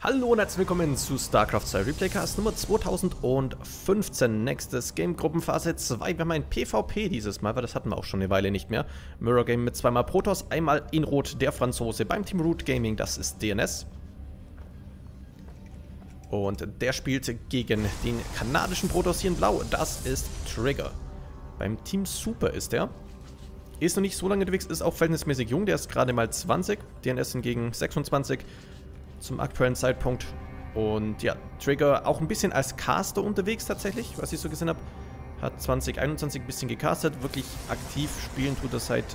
Hallo und herzlich willkommen zu StarCraft 2 Replaycast Nummer 2015. Nächstes Game, Gruppenphase 2. Wir haben ein PvP dieses Mal, weil das hatten wir auch schon eine Weile nicht mehr. Mirror Game mit zweimal Protoss, einmal in Rot der Franzose beim Team Root Gaming, das ist DNS. Und der spielt gegen den kanadischen Protoss hier in Blau, das ist Trigger. Beim Team Super ist er. Ist noch nicht so lange unterwegs, ist auch verhältnismäßig jung, der ist gerade mal 20, DNS hingegen 26. Zum aktuellen Zeitpunkt. Und ja, Trigger auch ein bisschen als Caster unterwegs tatsächlich, was ich so gesehen habe. Hat 2021 ein bisschen gecastet. Wirklich aktiv spielen tut er seit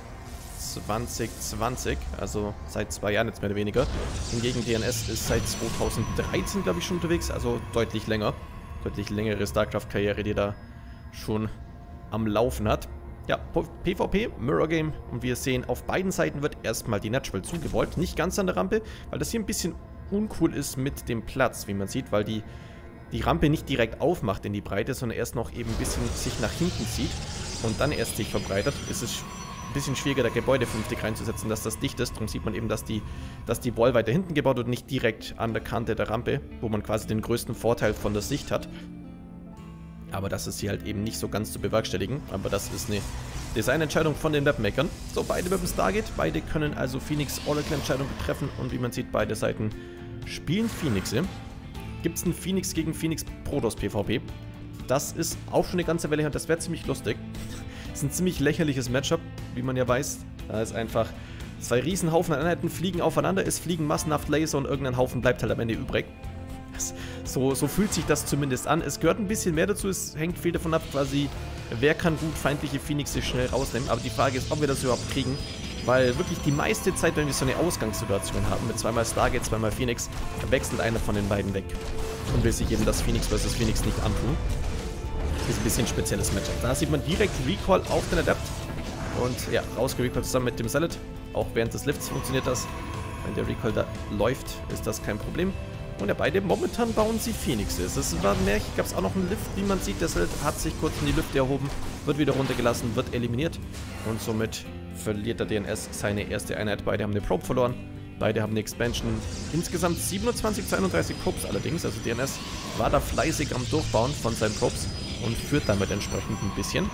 2020, also seit 2 Jahren jetzt mehr oder weniger. Hingegen DNS ist seit 2013, glaube ich, schon unterwegs, also deutlich länger. Deutlich längere StarCraft-Karriere, die er da schon am Laufen hat. Ja, PvP, Mirror Game, und wir sehen, auf beiden Seiten wird erstmal die Natural zugeballt. Nicht ganz an der Rampe, weil das hier ein bisschen uncool ist mit dem Platz, wie man sieht, weil die Rampe nicht direkt aufmacht in die Breite, sondern erst noch eben ein bisschen sich nach hinten zieht und dann erst sich verbreitert. Es ist ein bisschen schwieriger, da Gebäude vernünftig reinzusetzen, dass das dicht ist. Darum sieht man eben, dass die Wall weiter hinten gebaut wird und nicht direkt an der Kante der Rampe, wo man quasi den größten Vorteil von der Sicht hat. Aber das ist hier halt eben nicht so ganz zu bewerkstelligen. Aber das ist eine Designentscheidung von den Webmakern. So, beide mit dem Stargate. Beide können also Phoenix-Oracle-Entscheidungen betreffen. Und wie man sieht, beide Seiten spielen Phoenixe. Gibt es einen Phoenix gegen Phoenix Protoss PvP? Das ist auch schon eine ganze Weile her und das wäre ziemlich lustig. Das ist ein ziemlich lächerliches Matchup, wie man ja weiß. Da ist einfach 2 Riesenhaufen an Einheiten fliegen aufeinander, es fliegen massenhaft Laser und irgendein Haufen bleibt halt am Ende übrig. So fühlt sich das zumindest an. Es gehört ein bisschen mehr dazu, es hängt viel davon ab, quasi, wer kann gut feindliche Phoenixe schnell rausnehmen. Aber die Frage ist, ob wir das überhaupt kriegen. Weil wirklich die meiste Zeit, wenn wir so eine Ausgangssituation haben, mit zweimal Stargate, zweimal Phoenix, wechselt einer von den beiden weg. Und will sich eben das Phoenix vs. Phoenix nicht antun. Ist ein bisschen ein spezielles Matchup. Da sieht man direkt Recall auf den Adept. Und ja, rausgerecallt zusammen mit dem Salad. Auch während des Lifts funktioniert das. Wenn der Recall da läuft, ist das kein Problem. Und ja, beide momentan bauen sie Phoenixe. Das war ein Märchen, gab es auch noch einen Lift, wie man sieht. Der Salad hat sich kurz in die Lüfte erhoben, wird wieder runtergelassen, wird eliminiert. Und somit verliert der DNS seine erste Einheit. Beide haben eine Probe verloren. Beide haben eine Expansion. Insgesamt 27 zu 31 Probes allerdings. Also DNS war da fleißig am Durchbauen von seinen Probes und führt damit entsprechend ein bisschen.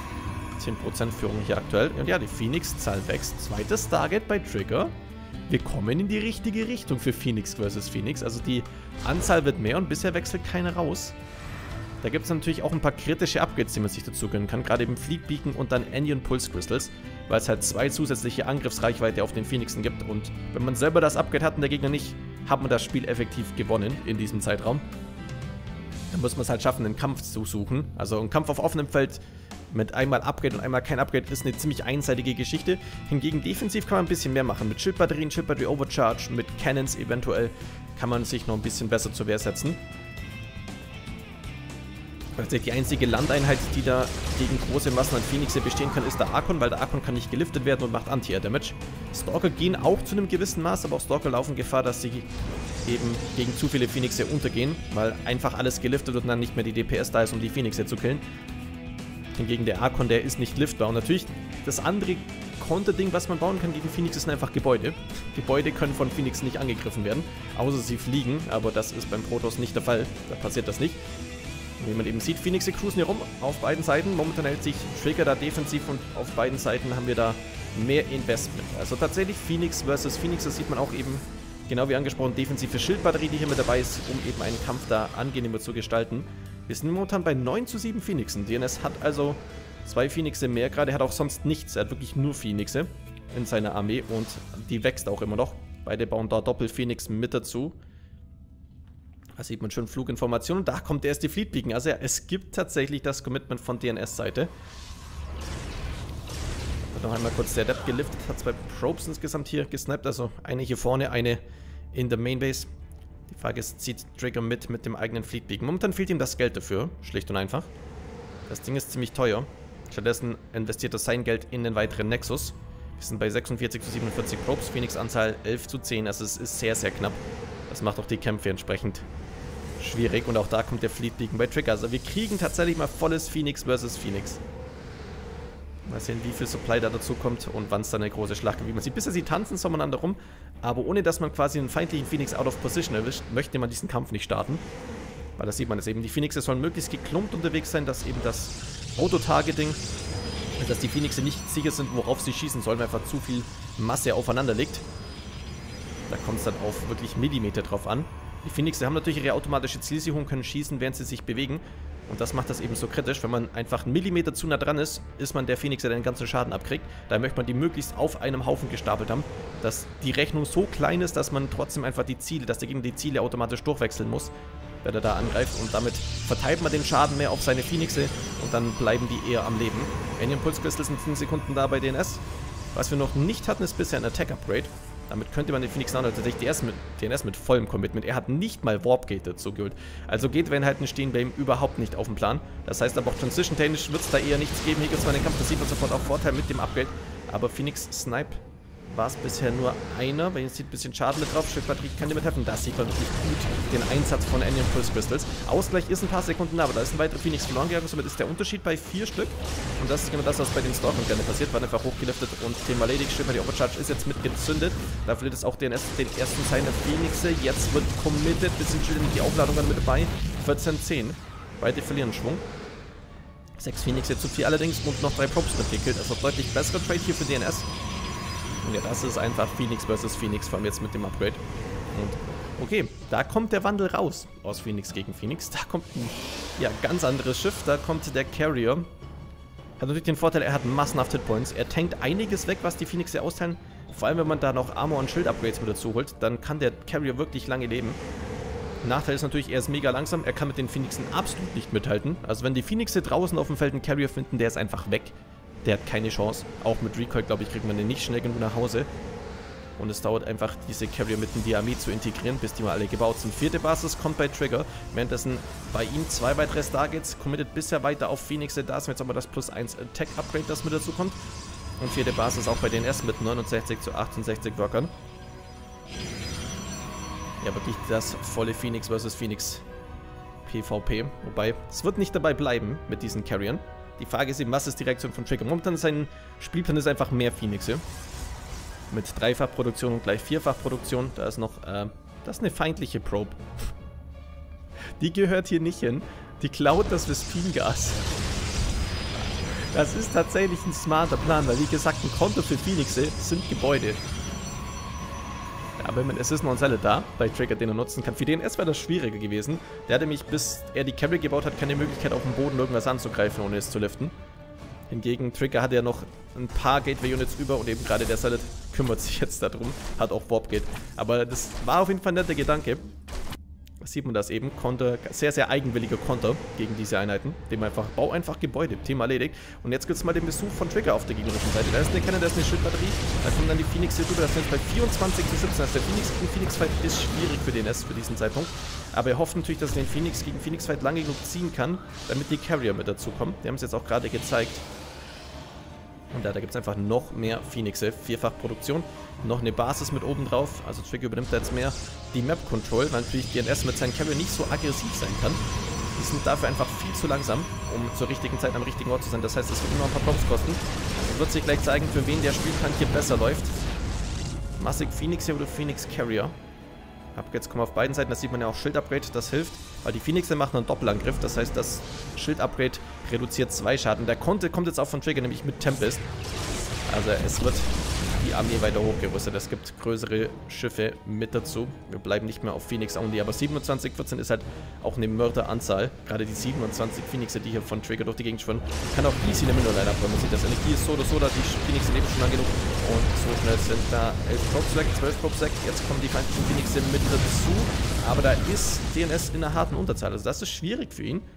10% Führung hier aktuell. Und ja, die Phoenix-Zahl wächst. Zweites Stargate bei Trigger. Wir kommen in die richtige Richtung für Phoenix vs. Phoenix. Also die Anzahl wird mehr und bisher wechselt keiner raus. Da gibt es natürlich auch ein paar kritische Upgrades, die man sich dazu gönnen kann. Gerade eben Fleet Beacon und dann Anion Pulse Crystals. Weil es halt 2 zusätzliche Angriffsreichweite auf den Phoenixen gibt. Und wenn man selber das Upgrade hat und der Gegner nicht, hat man das Spiel effektiv gewonnen in diesem Zeitraum. Dann muss man es halt schaffen, einen Kampf zu suchen. Also ein Kampf auf offenem Feld mit einmal Upgrade und einmal kein Upgrade ist eine ziemlich einseitige Geschichte. Hingegen defensiv kann man ein bisschen mehr machen. Mit Schildbatterien, Schildbatterie Overcharge, mit Cannons eventuell kann man sich noch ein bisschen besser zur Wehr setzen. Die einzige Landeinheit, die da gegen große Massen an Phoenixe bestehen kann, ist der Archon, weil der Archon kann nicht geliftet werden und macht Anti-Air-Damage. Stalker gehen auch zu einem gewissen Maß, aber auch Stalker laufen Gefahr, dass sie eben gegen zu viele Phoenixe untergehen, weil einfach alles geliftet wird und dann nicht mehr die DPS da ist, um die Phoenixe zu killen. Hingegen der Archon, der ist nicht liftbar. Und natürlich das andere Konterding, was man bauen kann gegen Phoenix, sind einfach Gebäude. Gebäude können von Phoenix nicht angegriffen werden, außer sie fliegen, aber das ist beim Protoss nicht der Fall. Da passiert das nicht. Wie man eben sieht, Phoenixe cruisen hier rum auf beiden Seiten. Momentan hält sich Trigger da defensiv und auf beiden Seiten haben wir da mehr Investment. Also tatsächlich Phoenix vs. Phoenix, das sieht man auch eben, genau wie angesprochen, defensive Schildbatterie, die hier mit dabei ist, um eben einen Kampf da angenehmer zu gestalten. Wir sind momentan bei 9 zu 7 Phoenixen. DNS hat also 2 Phoenixe mehr gerade, hat auch sonst nichts. Er hat wirklich nur Phoenixe in seiner Armee und die wächst auch immer noch. Beide bauen da Doppel-Phoenix mit dazu. Da sieht man schon Fluginformationen. Da kommt erst die Fleet Beacon. Also ja, es gibt tatsächlich das Commitment von DNS-Seite. Wird noch einmal kurz der Adept geliftet. Hat 2 Probes insgesamt hier gesniped. Also eine hier vorne, eine in der Mainbase. Die Frage ist, zieht Trigger mit dem eigenen Fleet Beacon? Momentan fehlt ihm das Geld dafür. Schlicht und einfach. Das Ding ist ziemlich teuer. Stattdessen investiert er sein Geld in den weiteren Nexus. Wir sind bei 46 zu 47 Probes. Phoenix-Anzahl 11 zu 10. Also es ist sehr, sehr knapp. Das macht auch die Kämpfe entsprechend schwierig. Und auch da kommt der Fleet Beacon bei Trigger. Also wir kriegen tatsächlich mal volles Phoenix vs. Phoenix. Mal sehen, wie viel Supply da dazu kommt und wann es dann eine große Schlacht gibt. Wie man sieht, bisher sie tanzen so umeinander rum, aber ohne dass man quasi einen feindlichen Phoenix out of position erwischt, möchte man diesen Kampf nicht starten. Weil das sieht man jetzt eben. Die Phoenixe sollen möglichst geklumpt unterwegs sein, dass eben das Auto-Targeting, dass die Phoenixe nicht sicher sind, worauf sie schießen sollen, weil einfach zu viel Masse aufeinander liegt. Da kommt es dann auf wirklich Millimeter drauf an. Die Phoenixe haben natürlich ihre automatische Zielsicherung, können schießen, während sie sich bewegen. Und das macht das eben so kritisch. Wenn man einfach einen Millimeter zu nah dran ist, ist man der Phoenix, der den ganzen Schaden abkriegt. Da möchte man die möglichst auf einem Haufen gestapelt haben, dass die Rechnung so klein ist, dass man trotzdem einfach die Ziele, dass der Gegner die Ziele automatisch durchwechseln muss, wenn er da angreift. Und damit verteilt man den Schaden mehr auf seine Phoenixe und dann bleiben die eher am Leben. Alien Pulse Crystals sind 10 Sekunden da bei DNS. Was wir noch nicht hatten, ist bisher ein Attack Upgrade. Damit könnte man den Phoenix Down tatsächlich DNS mit vollem Commitment. Er hat nicht mal Warp Gate dazu geholt. Also geht Van-Halten stehen bei ihm überhaupt nicht auf dem Plan. Das heißt aber auch Transition-technisch wird es da eher nichts geben. Hier gibt es zwar den Kampf, das sieht man sofort auch Vorteil mit dem Upgrade. Aber Phoenix Snipe war es bisher nur einer, weil jetzt sieht ein bisschen Schaden mit drauf. Stückbatterie kann dir mithelfen. Da sieht man wirklich gut den Einsatz von Alien Pulse Crystals. Ausgleich ist ein paar Sekunden da, aber da ist ein weiterer Phoenix verloren gegangen. Somit ist der Unterschied bei 4 Stück. Und das ist genau das, was bei den Stalkern gerne passiert. War einfach hochgeliftet und Thema erledigt. Stimmt, die Overcharge ist jetzt mit gezündet. Da verliert es auch DNS den ersten seiner Phoenixe. Jetzt wird committed, bisschen schön die Aufladung dann mit dabei. 14-10. Beide verlieren Schwung. 6 Phoenixe zu 4 allerdings und noch 3 Probes mitgekillt. Also deutlich besserer Trade hier für DNS. Und ja, das ist einfach Phoenix versus Phoenix, vor allem jetzt mit dem Upgrade. Und okay, da kommt der Wandel raus aus Phoenix gegen Phoenix. Da kommt ein ganz anderes Schiff. Da kommt der Carrier. Hat natürlich den Vorteil, er hat massenhaft Hitpoints. Er tankt einiges weg, was die Phoenixe austeilen. Vor allem, wenn man da noch Armor- und Schild-Upgrades mit dazu holt, dann kann der Carrier wirklich lange leben. Nachteil ist natürlich, er ist mega langsam. Er kann mit den Phoenixen absolut nicht mithalten. Also wenn die Phoenixe draußen auf dem Feld einen Carrier finden, der ist einfach weg. Der hat keine Chance. Auch mit Recoil, glaube ich, kriegt man den nicht schnell genug nach Hause. Und es dauert einfach, diese Carrier mit in die Armee zu integrieren, bis die mal alle gebaut sind. 4. Basis kommt bei Trigger. Währenddessen bei ihm 2 weitere Stargates. Committed bisher weiter auf Phoenixe. Da ist jetzt aber das +1 Attack Upgrade, das mit dazu kommt. Und 4. Basis auch bei DNS mit 69 zu 68 Workern. Ja, wirklich das volle Phoenix versus Phoenix PvP. Wobei, es wird nicht dabei bleiben mit diesen Carriern. Die Frage ist eben, was ist die Reaktion von Trigger? Momentan ist sein Spielplan ist einfach mehr Phoenixe. Mit 3-fach-Produktion und gleich 4-fach-Produktion. Da ist noch, das ist eine feindliche Probe. Die gehört hier nicht hin. Die klaut das Vespin-Gas. Das ist tatsächlich ein smarter Plan, weil wie gesagt, ein Konto für Phoenixe sind Gebäude. Aber es ist noch ein Seller da, bei Trigger, den er nutzen kann. Für DNS wäre das schwieriger gewesen. Der hatte nämlich, bis er die Carry gebaut hat, keine Möglichkeit, auf dem Boden irgendwas anzugreifen, ohne es zu liften. Hingegen, Trigger hat ja noch ein paar Gateway-Units über und eben gerade der Salad kümmert sich jetzt darum. Hat auch Warp Gate. Aber das war auf jeden Fall ein netter Gedanke. Da sieht man das eben. Konter, sehr, sehr eigenwilliger Konter gegen diese Einheiten. Dem einfach, bau einfach Gebäude. Thema erledigt. Und jetzt gibt es mal den Besuch von Trigger auf der gegnerischen Seite. Da ist eine Cannon, da ist eine Schildbatterie. Da kommen dann die Phoenixe rüber. Das sind jetzt bei 24 zu 17. Also der Phoenix gegen Phoenix-Fight ist schwierig für DNS für diesen Zeitpunkt. Aber er hofft natürlich, dass er den Phoenix gegen Phoenix-Fight lange genug ziehen kann, damit die Carrier mit dazu kommen. Die haben es jetzt auch gerade gezeigt. Und da gibt es einfach noch mehr Phoenixe. 4-fach-Produktion. Noch eine Basis mit oben drauf. Also Trigger übernimmt da jetzt mehr die Map-Control, weil natürlich DNS mit seinen Carrier nicht so aggressiv sein kann. Die sind dafür einfach viel zu langsam, um zur richtigen Zeit am richtigen Ort zu sein. Das heißt, es wird immer ein paar Props kosten. Es wird sich gleich zeigen, für wen der Spielplan hier besser läuft. Massig Phoenix hier oder Phoenix Carrier. Upgrades kommen auf beiden Seiten, das sieht man ja auch, Schild-Upgrade, das hilft, weil die Phoenixe machen einen Doppelangriff, das heißt, das Schild-Upgrade reduziert 2 Schaden. Der kommt jetzt auch von Trigger, nämlich mit Tempest. Also es wird die Armee weiter hochgerüstet, es gibt größere Schiffe mit dazu. Wir bleiben nicht mehr auf Phoenix only, aber 27-14 ist halt auch eine Mörderanzahl. Gerade die 27 Phoenixe, die hier von Trigger durch die Gegend schwimmen, kann auch easy eine Mineral-Line abräumen. Man sieht, das Energie ist so oder so, da die Phoenixe leben schon lang genug. Und so schnell sind da 11 Probes weg, 12 Probes weg. Jetzt kommen die feindlichen Phoenixe mit dazu. Aber da ist DNS in einer harten Unterzahl. Also das ist schwierig für ihn.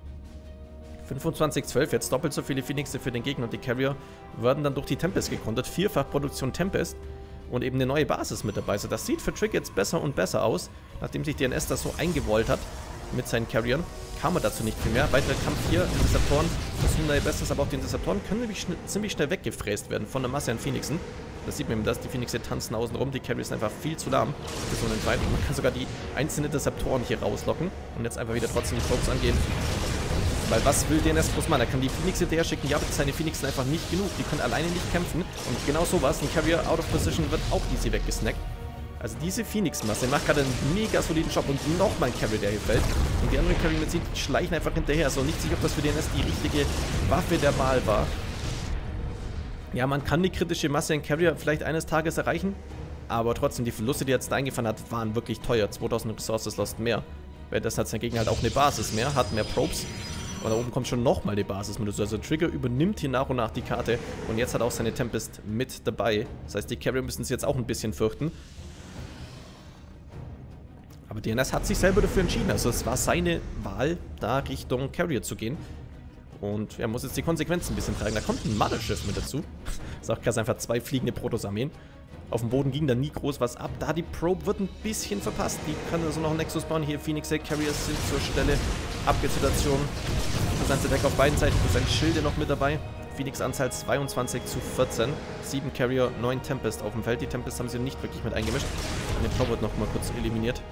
25-12, jetzt doppelt so viele Phoenixe für den Gegner und die Carrier werden dann durch die Tempest gekontert. 4-fach Produktion Tempest und eben eine neue Basis mit dabei. Also das sieht für Trigger jetzt besser und besser aus. Nachdem sich DNS das so eingewollt hat mit seinen Carriern, kam er dazu nicht viel mehr. Weiterer Kampf hier, Interceptoren versuchen da ihr Bestes, aber auch die Interceptoren können nämlich ziemlich schnell weggefräst werden von der Masse an Phoenixen. Das sieht man eben, dass die Phoenixe tanzen außen rum, die Carriers sind einfach viel zu lahm für so einen Fight. Man kann sogar die einzelnen Interceptoren hier rauslocken und jetzt einfach wieder trotzdem die Probes angehen. Weil was will DNS groß machen? Er kann die Phoenix hinterher schicken. Ja, aber seine Phoenix sind einfach nicht genug. Die können alleine nicht kämpfen. Und genau sowas, ein Carrier out of position wird auch easy weggesnackt. Also diese Phoenix-Masse macht gerade einen mega soliden Job. Und nochmal ein Carrier, der hier fällt. Und die anderen Carrier mit sich schleichen einfach hinterher. Also nicht sicher, ob das für DNS die richtige Waffe der Wahl war. Ja, man kann die kritische Masse in Carrier vielleicht eines Tages erreichen. Aber trotzdem, die Verluste, die er jetzt da eingefahren hat, waren wirklich teuer. 2000 Resources lost mehr. Weil das hat sein Gegner halt auch eine Basis mehr, hat mehr Probes. Und da oben kommt schon nochmal die Basis mit dazu. Also Trigger übernimmt hier nach und nach die Karte. Und jetzt hat auch seine Tempest mit dabei. Das heißt, die Carrier müssen sie jetzt auch ein bisschen fürchten. Aber DNS hat sich selber dafür entschieden. Also es war seine Wahl, da Richtung Carrier zu gehen. Und er muss jetzt die Konsequenzen ein bisschen tragen. Da kommt ein Mother-Schiff mit dazu. Das ist auch krass, einfach 2 fliegende Protoss-Armeen. Auf dem Boden ging da nie groß was ab. Da die Probe wird ein bisschen verpasst. Die kann also noch einen Nexus bauen. Hier Phoenix Carriers sind zur Stelle. Abgezituation. Das ganze Deck auf beiden Seiten. Plus ein Schilde noch mit dabei. Phoenix Anzahl 22 zu 14. 7 Carrier, 9 Tempest auf dem Feld. Die Tempest haben sie nicht wirklich mit eingemischt. Und die Probe wird noch mal kurz eliminiert.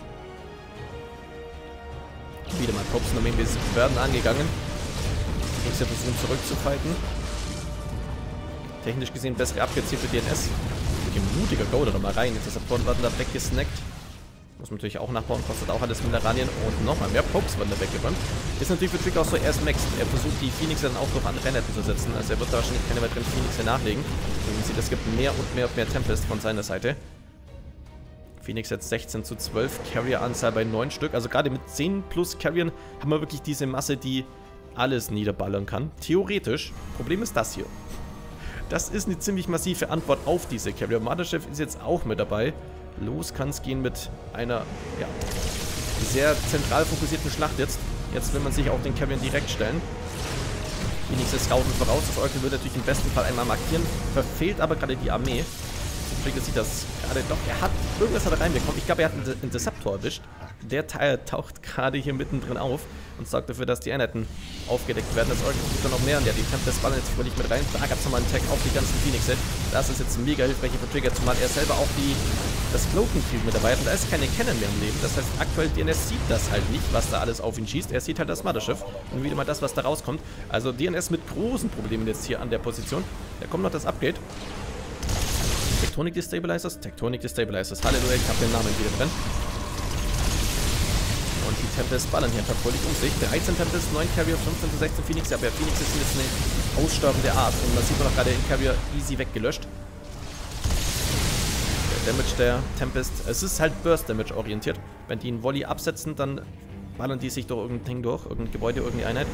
Wieder mal Probes und Armeen werden angegangen. Phoenix versuchen zurückzufighten. Technisch gesehen bessere abgezielte DNS. Ein mutiger Go da mal rein. Jetzt ist der Porn werden da weggesnackt. Muss man natürlich auch nachbauen, kostet auch alles Mineralien und nochmal mehr Probes werden da weggeräumt. Ist natürlich für Trigger auch so, er ist maxed. Er versucht die Phoenix dann auch durch andere Einheiten zu setzen. Also er wird da wahrscheinlich keine weiteren Phoenix nachlegen. Man sieht, es gibt mehr und mehr Tempest von seiner Seite. Phoenix jetzt 16 zu 12. Carrier-Anzahl bei 9 Stück. Also gerade mit 10 plus Carriern haben wir wirklich diese Masse, die alles niederballern kann. Theoretisch. Problem ist das hier. Das ist eine ziemlich massive Antwort auf diese Carrier. Mother-Chef ist jetzt auch mit dabei. Los kann es gehen mit einer, ja, sehr zentral fokussierten Schlacht jetzt. Jetzt will man sich auch den Carriern direkt stellen. Phoenix ist scouten voraus. Das Oracle würde natürlich im besten Fall einmal markieren. Verfehlt aber gerade die Armee. Trigger sieht das gerade doch. Irgendwas hat er reinbekommen. Ich glaube, er hat einen Interceptor erwischt. Der Teil taucht gerade hier mittendrin auf und sorgt dafür, dass die Einheiten aufgedeckt werden. Das Oracle tut dann noch mehr und ja, die Tempest ballern jetzt völlig mit rein. Da gab es nochmal einen Tag auf die ganzen Phoenixe. Das ist jetzt mega hilfreich für Trigger, zumal er selber auch das Cloaking-Field mit dabei hat und da ist keine Cannon mehr im Leben. Das heißt, aktuell DNS sieht das halt nicht, was da alles auf ihn schießt. Er sieht halt das Mother-Schiff und wieder mal das, was da rauskommt. Also DNS mit großen Problemen jetzt hier an der Position. Da kommt noch das Upgrade. Tectonic Destabilizers, Halleluja, ich habe den Namen wieder drin. Und die Tempest ballern hier einfach völlig um sich. 13 Tempest, 9 Carrier, 15 zu 16 Phoenix. Aber Phoenix ist jetzt eine aussterbende Art. Und man sieht man auch gerade den Carrier easy weggelöscht. Der Damage der Tempest, es ist halt Burst Damage orientiert. Wenn die einen Volley absetzen, dann ballern die sich durch irgendein Ding durch, irgendein Gebäude, irgendeine Einheit.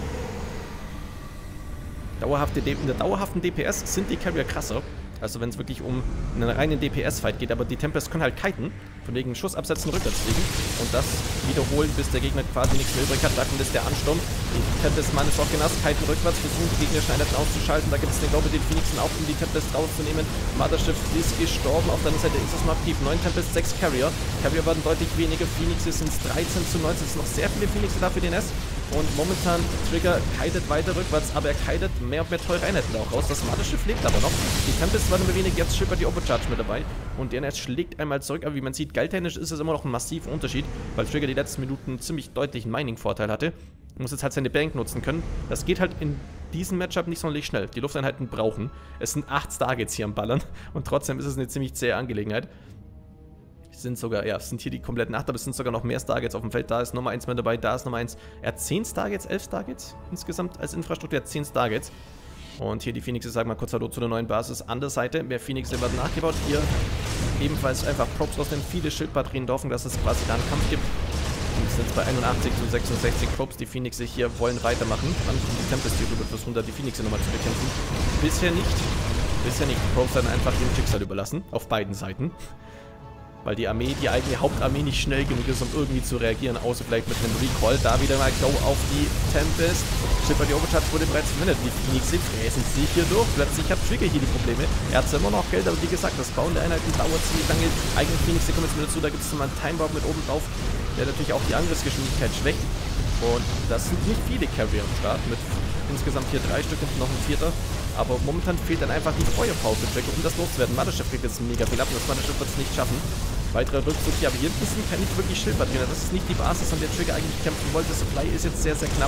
In der dauerhaften DPS sind die Carrier krasser. Also wenn es wirklich um einen reinen DPS-Fight geht, aber die Tempest können halt kiten, von wegen Schuss absetzen, rückwärts fliegen und das wiederholen, bis der Gegner quasi nichts mehr übrig hat. Da kommt jetzt der Ansturm. Die Tempest meines Organas kiten rückwärts, versuchen die gegnerischen Einheiten auszuschalten. Da gibt es den Glaube, den Phoenixen auch, um die Tempest rauszunehmen. Mother-Schiff ist gestorben, auf der anderen Seite ist es noch aktiv. 9 Tempest, 6 Carrier. Carrier werden deutlich weniger, Phoenixes sind 13 zu 19. Es sind noch sehr viele Phoenixes da für den S. Und momentan Trigger kitet weiter rückwärts, aber er kitet mehr und mehr teure Einheiten auch raus. Das Mother-Schiff lebt aber noch. Die Tempest war nur wenig, jetzt schippert die Overcharge mit dabei. Und DNS schlägt einmal zurück, aber wie man sieht, geldtechnisch ist es immer noch ein massiver Unterschied, weil Trigger die letzten Minuten einen ziemlich deutlichen Mining-Vorteil hatte. Muss jetzt halt seine Bank nutzen können. Das geht halt in diesem Matchup nicht sonderlich schnell. Die Lufteinheiten brauchen. Es sind 8 Stargates hier am Ballern und trotzdem ist es eine ziemlich zähe Angelegenheit. Sind sogar, ja, es sind hier die kompletten 8, aber es sind sogar noch mehr Stargates auf dem Feld. Da ist Nummer 1 mit dabei, da ist Nummer 1. Er hat 10 Stargates, 11 Stargates insgesamt als Infrastruktur, er hat 10 Stargates. Und hier die Phoenixes, sagen wir mal kurz Hallo zu der neuen Basis. An der Seite, mehr Phoenixes werden nachgebaut. Hier ebenfalls einfach Probes rausnehmen, viele Schildbatterien dorfen, dass es quasi da einen Kampf gibt. Und es sind bei 81 zu 66 Probes. Die Phoenixes hier wollen weitermachen. Dann kommt die Tempest hier rüber, versuchen da die Phoenixes nochmal zu bekämpfen. Bisher nicht. Die Probes werden einfach dem Schicksal überlassen, auf beiden Seiten. Weil die Armee, die eigene Hauptarmee nicht schnell genug ist, um irgendwie zu reagieren, außer vielleicht mit einem Recall. Da wieder mal Go auf die Tempest. Schipper, die Overcharge wurde bereits verwendet. Die Phoenixes fräsen sich hier durch. Plötzlich hat Trigger hier die Probleme. Er hat zwar immer noch Geld, aber wie gesagt, das Bauen der Einheiten dauert ziemlich lange. Eigene Phoenix, kommen jetzt mit dazu. Da gibt es nochmal einen Timebomb mit oben drauf, der natürlich auch die Angriffsgeschwindigkeit schwächt. Und das sind nicht viele Carrier am Start. Mit insgesamt hier 3 Stück und noch ein 4. Aber momentan fehlt dann einfach die Feuerpower für Trigger, um das loszuwerden. Mother-Chef kriegt jetzt mega viel ab und das Mother-Chef wird es nicht schaffen. Weiterer Rückzug hier, aber hier sind keine wirklich Schildbatterien. Das ist nicht die Basis, an der Trigger eigentlich kämpfen wollte. Supply ist jetzt sehr, sehr knapp.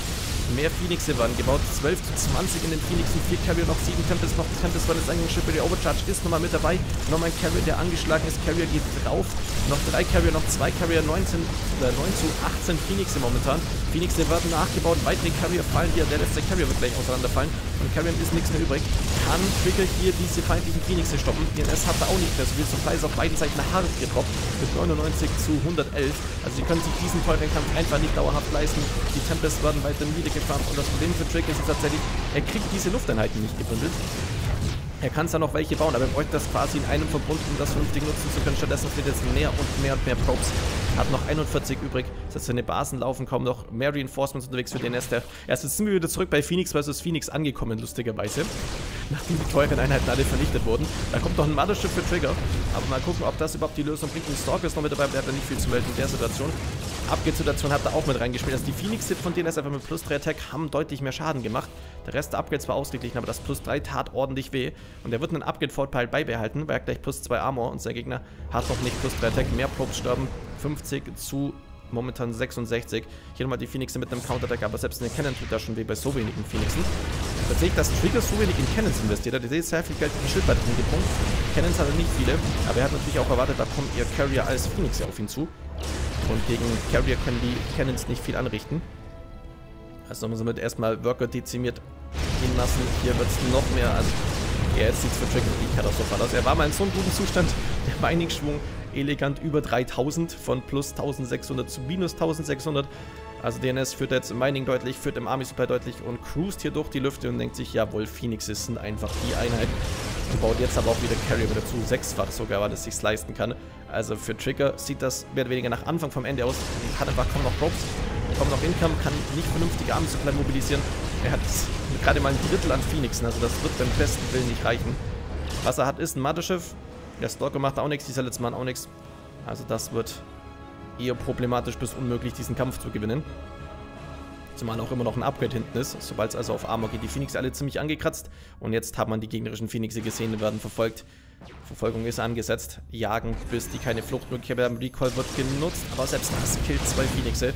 Mehr Phoenixe waren gebaut. 12 zu 20 in den Phoenixen. 4 Carrier, noch 7 Tempest. Noch Tempest war das Eingangsschiff. Der Overcharge ist nochmal mit dabei. Nochmal ein Carrier, der angeschlagen ist. Carrier geht drauf. Noch 3 Carrier, noch 2 Carrier. 9 zu 18 Phoenixe momentan. Phoenixe werden nachgebaut. Weitere Carrier fallen hier. Der letzte Carrier wird gleich auseinanderfallen. Und Carrier ist nichts mehr übrig. Kann Trigger hier diese feindlichen Phoenixe stoppen. DNS hat da auch nicht mehr so viel. Supplies auf beiden Seiten hart gedroppt. Mit 99 zu 111. Also sie können sich diesen teuren Kampf einfach nicht dauerhaft leisten. Die Tempest werden weiter niedergefahren. Und das Problem für Trigger ist tatsächlich, er kriegt diese Lufteinheiten nicht gebündelt. Er kann zwar noch welche bauen, aber er bräuchte das quasi in einem Verbund, um das vernünftig nutzen zu können. Stattdessen wird jetzt mehr und mehr Probes. Hat noch 41 übrig. Das heißt, seine Basen laufen kaum noch. Mehr Reinforcements unterwegs für den Nester. Erst jetzt sind wir wieder zurück bei Phoenix vs. Phoenix angekommen, lustigerweise. Nachdem die teuren Einheiten alle vernichtet wurden. Da kommt noch ein Mothership für Trigger. Aber mal gucken, ob das überhaupt die Lösung bringt. Ein Stalker ist noch mit dabei, aber der hat da nicht viel zu melden in der Situation. Upgrade-Situation hat er auch mit reingespielt. Also die Phoenix-Hit von DNS einfach mit plus 3 Attack haben deutlich mehr Schaden gemacht. Der Rest der Upgrades war ausgeglichen, aber das plus 3 tat ordentlich weh. Und er wird einen Upgrade-Vorteil beibehalten, weil er gleich plus 2 Armor und sein Gegner hat noch nicht plus 3 Attack. Mehr Probes sterben. 50 zu momentan 66. Hier nochmal die Phoenixen mit einem Counterattack, aber selbst in den Cannon tut das schon weh bei so wenigen Phoenixen. Tatsächlich, dass Trigger so wenig in Cannons investiert hat. Der seht sehr viel Geld in die Schildbatterien gepumpt. Cannons hat er nicht viele, aber er hat natürlich auch erwartet, da kommen eher Carrier als Phoenix auf ihn zu. Und gegen Carrier können die Cannons nicht viel anrichten. Also müssen wir erstmal Worker dezimiert gehen lassen. Hier wird es noch mehr. Also jetzt sieht es für Trigger wirklich katastrophal aus. Er war mal in so einem guten Zustand. Der Mining-Schwung elegant über 3000 von plus 1600 zu minus 1600. Also DNS führt jetzt im Mining deutlich, führt im Army Supply deutlich und cruist hier durch die Lüfte und denkt sich, jawohl, Phoenixes sind einfach die Einheit. Und baut jetzt aber auch wieder Carrier dazu, 6-fach sogar, weil es sich leisten kann. Also für Trigger sieht das mehr oder weniger nach Anfang vom Ende aus. Hat einfach kaum noch Probes, kaum noch Income, kann nicht vernünftige Army Supply mobilisieren. Er hat gerade mal ein Drittel an Phoenixen, also das wird beim besten Willen nicht reichen. Was er hat, ist ein Motherschiff. Der Stalker macht auch nichts, dieser letzte Mann auch nichts. Also das wird eher problematisch bis unmöglich, diesen Kampf zu gewinnen. Zumal auch immer noch ein Upgrade hinten ist. Sobald es also auf Armor geht, die Phoenix alle ziemlich angekratzt. Und jetzt hat man die gegnerischen Phoenixe gesehen und werden verfolgt. Verfolgung ist angesetzt. Jagen, bis die keine Fluchtmöglichkeit haben. Recall wird genutzt, aber selbst das killt 2 Phoenixe.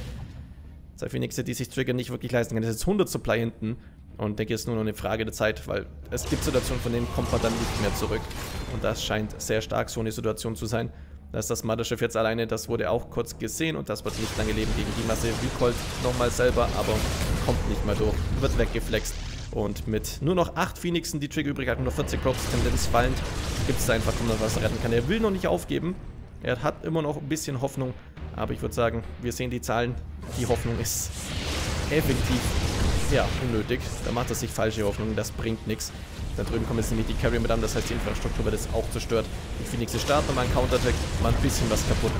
2 Phoenixe, die sich Trigger nicht wirklich leisten können. Das ist jetzt 100 Supply hinten. Und denke, es ist nur noch eine Frage der Zeit, weil es gibt Situationen, von denen kommt man dann nicht mehr zurück. Und das scheint sehr stark so eine Situation zu sein. Da ist das Motherschiff jetzt alleine, das wurde auch kurz gesehen und das wird nicht lange leben gegen die Masse. Recolt nochmal selber, aber kommt nicht mehr durch, wird weggeflext. Und mit nur noch 8 Phoenixen, die Trigger übrig hat, nur 40 Probes, Tendenz fallend, gibt es da einfach kaum noch was er retten kann. Er will noch nicht aufgeben, er hat immer noch ein bisschen Hoffnung, aber ich würde sagen, wir sehen die Zahlen, die Hoffnung ist effektiv, ja, unnötig. Da macht er sich falsche Hoffnung, das bringt nichts. Da drüben kommen jetzt nämlich die Carrier mit an, das heißt die Infrastruktur wird jetzt auch zerstört. Die Phoenixe starten nochmal einen Counterattack, mal ein bisschen was kaputt.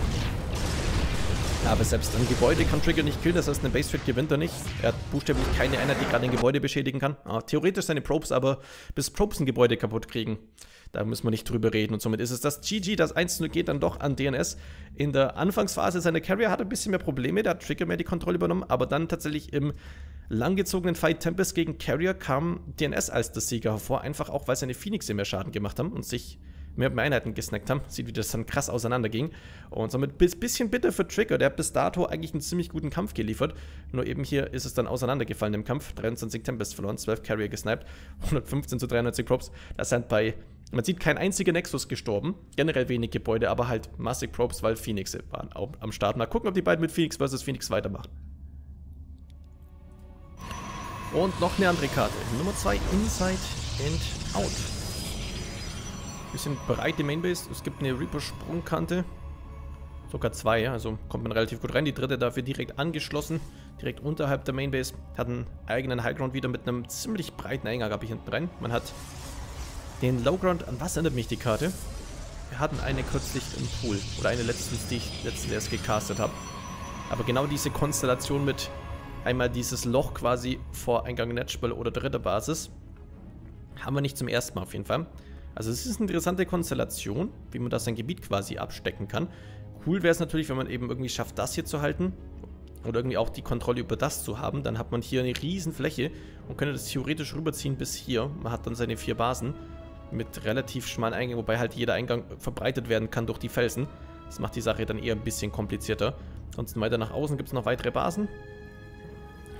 Aber selbst ein Gebäude kann Trigger nicht killen, das heißt eine Base Trade gewinnt er nicht. Er hat buchstäblich keine Einheit, die gerade ein Gebäude beschädigen kann. Theoretisch seine Probes, aber bis Probes ein Gebäude kaputt kriegen, da müssen wir nicht drüber reden. Und somit ist es das GG, das 1-0 geht dann doch an DNS. In der Anfangsphase seiner Carrier hat er ein bisschen mehr Probleme, da hat Trigger mehr die Kontrolle übernommen, aber dann tatsächlich im langgezogenen Fight Tempest gegen Carrier kam DNS als der Sieger hervor, einfach auch, weil seine Phoenixe mehr Schaden gemacht haben und sich mehr Einheiten gesnackt haben. Sieht, wie das dann krass auseinanderging. Und somit ein bisschen bitter für Trigger, der hat bis dato eigentlich einen ziemlich guten Kampf geliefert. Nur eben hier ist es dann auseinandergefallen im Kampf. 23 Tempest verloren, 12 Carrier gesniped, 115 zu 93 Probes. Das sind bei, man sieht, kein einziger Nexus gestorben. Generell wenig Gebäude, aber halt massig Probes, weil Phoenixe waren auch am Start. Mal gucken, ob die beiden mit Phoenix vs. Phoenix weitermachen. Und noch eine andere Karte. Nummer 2, Inside and Out. Bisschen breite Mainbase. Es gibt eine Reaper-Sprungkante. Sogar 2, ja. Also kommt man relativ gut rein. Die dritte dafür direkt angeschlossen. Direkt unterhalb der Mainbase. Hat einen eigenen Highground wieder mit einem ziemlich breiten Eingang, habe ich hinten rein. Man hat den Lowground. An was erinnert mich die Karte? Wir hatten eine kürzlich im Pool. Oder eine letztens, die ich letztens erst gecastet habe. Aber genau diese Konstellation mit einmal dieses Loch quasi vor Eingang Netspell oder dritter Basis haben wir nicht zum ersten Mal auf jeden Fall. Also es ist eine interessante Konstellation, wie man das sein Gebiet quasi abstecken kann. Cool wäre es natürlich, wenn man eben irgendwie schafft, das hier zu halten oder irgendwie auch die Kontrolle über das zu haben. Dann hat man hier eine riesen Fläche und könnte das theoretisch rüberziehen bis hier. Man hat dann seine 4 Basen mit relativ schmalen Eingängen, wobei halt jeder Eingang verbreitet werden kann durch die Felsen. Das macht die Sache dann eher ein bisschen komplizierter. Ansonsten weiter nach außen gibt es noch weitere Basen.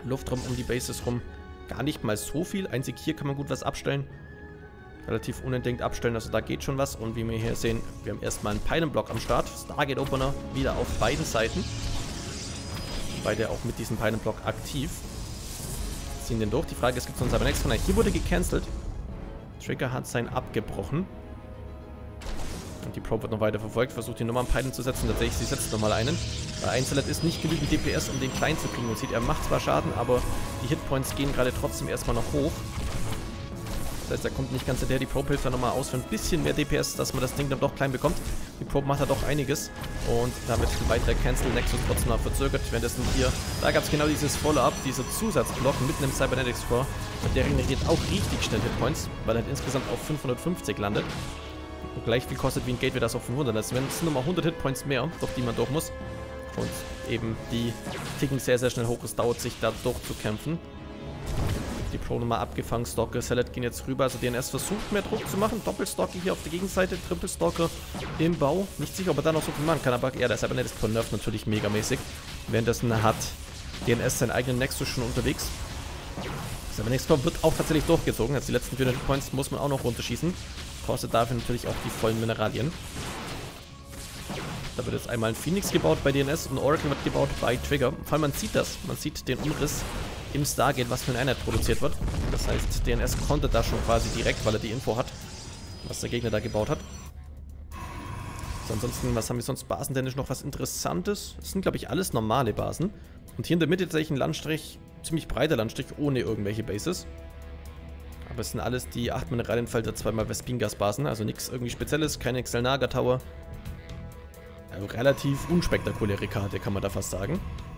Luftraum um die Bases rum gar nicht mal so viel. Einzig hier kann man gut was abstellen. Relativ unentdeckt abstellen, also da geht schon was. Und wie wir hier sehen, wir haben erstmal einen Pylon-Block am Start. Stargate Opener wieder auf beiden Seiten. Beide auch mit diesem Pylon-Block aktiv. Ziehen den durch. Die Frage ist, gibt es uns aber nichts von. Hier wurde gecancelt. Trigger hat sein abgebrochen. Und die Probe wird noch weiter verfolgt. Versucht hier nochmal einen Pylon zu setzen. Tatsächlich, sie setzt nochmal einen. Bei Einzelnet ist nicht genügend DPS, um den klein zu kriegen. Man sieht, er macht zwar Schaden, aber die Hitpoints gehen gerade trotzdem erstmal noch hoch. Das heißt, er kommt nicht ganz hinterher. Die Probe hilft dann nochmal aus für ein bisschen mehr DPS, dass man das Ding dann doch klein bekommt. Die Probe macht da doch einiges. Und damit ein weiterer Cancel Nexus trotzdem noch verzögert. Währenddessen hier, da gab es genau dieses Follow-up, dieser Zusatzblock mitten im Cybernetics Core. Und der regeneriert auch richtig schnell Hitpoints, weil er insgesamt auf 550 landet. Und gleich viel kostet wie ein Gateway das auf 500. Das sind nochmal 100 Hitpoints mehr, durch die man durch muss. Und eben die ticken sehr, sehr schnell hoch. Es dauert sich da durchzukämpfen. Die Pro nochmal abgefangen. Stalker, Salad gehen jetzt rüber. Also DNS versucht mehr Druck zu machen. Doppelstalker hier auf der Gegenseite. Triple-Stalker im Bau. Nicht sicher, ob er da noch so viel machen kann. Aber ja, der Cybernetics Core nervt natürlich megamäßig. Währenddessen hat DNS seinen eigenen Nexus schon unterwegs. Cybernetics Core wird auch tatsächlich durchgezogen. Also die letzten 400 Points muss man auch noch runterschießen. Kostet dafür natürlich auch die vollen Mineralien. Da wird jetzt einmal ein Phoenix gebaut bei DNS und Oracle wird gebaut bei Trigger. Vor allem man sieht das. Man sieht den Umriss im Stargate, was für eine Einheit produziert wird. Das heißt, DNS konnte da schon quasi direkt, weil er die Info hat, was der Gegner da gebaut hat. So, ansonsten, was haben wir sonst basentechnisch noch was Interessantes? Das sind, glaube ich, alles normale Basen. Und hier in der Mitte tatsächlich ein Landstrich, ziemlich breiter Landstrich, ohne irgendwelche Bases. Aber es sind alles die 8 Mineralienfelder, zweimal Vespingas-Basen, also nichts irgendwie Spezielles, keine Xelnaga Tower. Also relativ unspektakuläre Karte, kann man da fast sagen.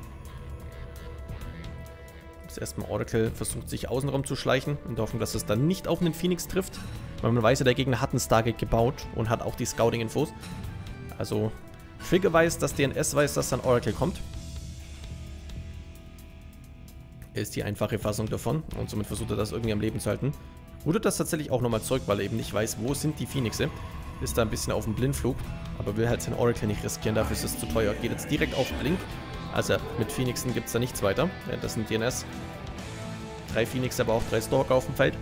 Jetzt erstmal Oracle versucht sich außenrum zu schleichen und hoffen, dass es dann nicht auf einen Phoenix trifft. Weil man weiß ja, der Gegner hat einen Stargate gebaut und hat auch die Scouting-Infos. Also Trigger weiß, dass DNS weiß, dass dann Oracle kommt. Ist die einfache Fassung davon und somit versucht er das irgendwie am Leben zu halten. Rudert das tatsächlich auch nochmal zurück, weil er eben nicht weiß, wo sind die Phoenixe. Ist da ein bisschen auf dem Blindflug, aber will halt sein Oracle nicht riskieren, dafür ist es zu teuer. Geht jetzt direkt auf Blink, also mit Phoenixen gibt es da nichts weiter. Ja, das sind DNS. 3 Phoenix, aber auch 3 Stalker auf dem Feld.